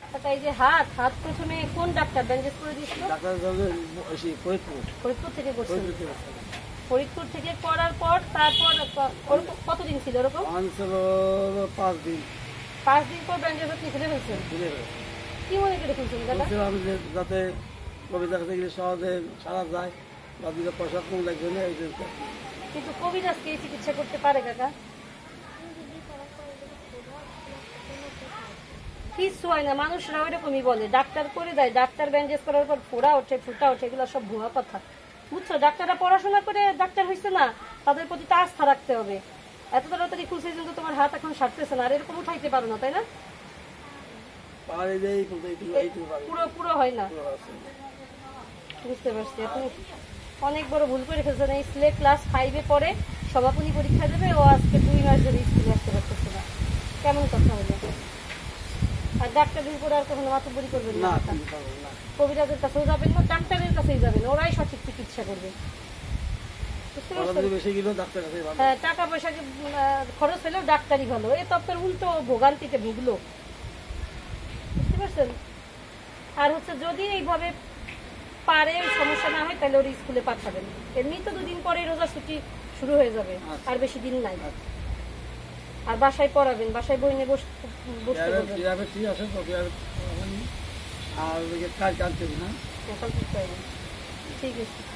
এই যে হাত হাত প্রথমে কোন ডাক্তার ব্যান্ডেজ করে দিয়েছিল? ডাক্তার ফরিদপুর থেকে করছিল। ফরিদপুর থেকে করার পর তারপর কতদিন ছিল এরকম? 5 দিন। 5 দিন পর ব্যান্ডেজ আপনি খুলে ফেলছেন? কি মনে করে খুলছেন দাদা? যাতে কবিতার থেকে সহজে সারা যায় বা দুটো পয়সা কম লাগবে না। কিন্তু কবিরাজকে এই চিকিৎসা করতে পারে কাকা? কিছু হয় না, মানুষরা ওইরকমই বলে, ডাক্তার করে দেয়, ডাক্তার ব্যান্ডেজ করার পর ফোড়া ওঠে ফুটা ওঠে, এগুলো সব ভুয়া কথা, বুঝছো? ডাক্তাররা পড়াশোনা করে ডাক্তার হয়েছে না, তাদের প্রতি তো আস্থা রাখতে হবে। এত তাড়াতাড়ি খুলছে কিন্তু তোমার হাত এখন সারতেছে না, আর এরকম উঠাইতে পারো না, তাই না? পুরো পুরো হয় না, বুঝতে পারছি। আপনি অনেক বড় ভুল করে ফেলছেন। এই ছেলে ক্লাস 5-এ পড়ে, সমাপনী পরীক্ষা দেবে, ও আজকে 2 মাস ধরে স্কুলে আসতে পারতেছে না, কেমন কথা হলো? আর ডাক্তারের উপরে আর কখনো মাতব্বরি করবেন না, কবিরাজের কাছেও যাবেন না, ডাক্তারের কাছেই যাবেন, ওরাই সঠিক চিকিৎসা করবে। হ্যাঁ, টাকা পয়সা খরচ হলেও ডাক্তারই ভালো। এ তো আপনার উল্টো ভোগান্তিতে ভুগলো, বুঝতে পারছেন? আর হচ্ছে যদি এইভাবে পারে সমস্যা না হয় তাহলে ওর স্কুলে পাঠাবেন। এমনি তো 2 দিন পরে রোজা ছুটি শুরু হয়ে যাবে, আর বেশি দিন নাই। আর বাসায় পড়াবেন, বাসায় বই নিয়ে বসতে ঠিক আছে।